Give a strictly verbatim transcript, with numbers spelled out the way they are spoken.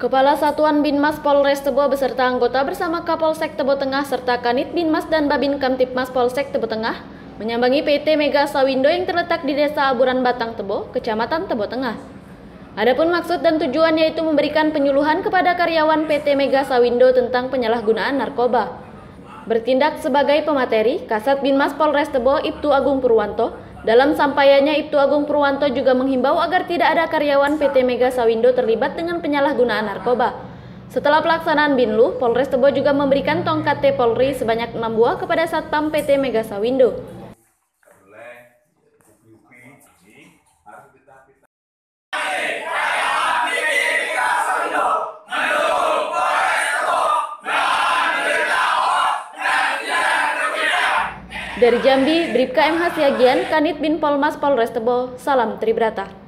Kepala Satuan Binmas Polres Tebo beserta anggota bersama Kapolsek Tebo Tengah serta Kanit Binmas dan Babin Kamtipmas Polsek Tebo Tengah menyambangi P T Mega Sawindo yang terletak di Desa Aburan Batang Tebo, Kecamatan Tebo Tengah. Adapun maksud dan tujuan yaitu memberikan penyuluhan kepada karyawan P T Mega Sawindo tentang penyalahgunaan narkoba. Bertindak sebagai pemateri, Kasat Binmas Polres Tebo Ibtu Agung Purwanto. Dalam sampaiannya, Ibtu Agung Purwanto juga menghimbau agar tidak ada karyawan P T Mega Sawindo terlibat dengan penyalahgunaan narkoba. Setelah pelaksanaan Binlu, Polres Tebo juga memberikan tongkat T Polri sebanyak enam buah kepada Satpam P T Mega Sawindo. Dari Jambi, Bribka M H Siagian, Kanit Bin Polmas Polres Tebo, salam Tribrata.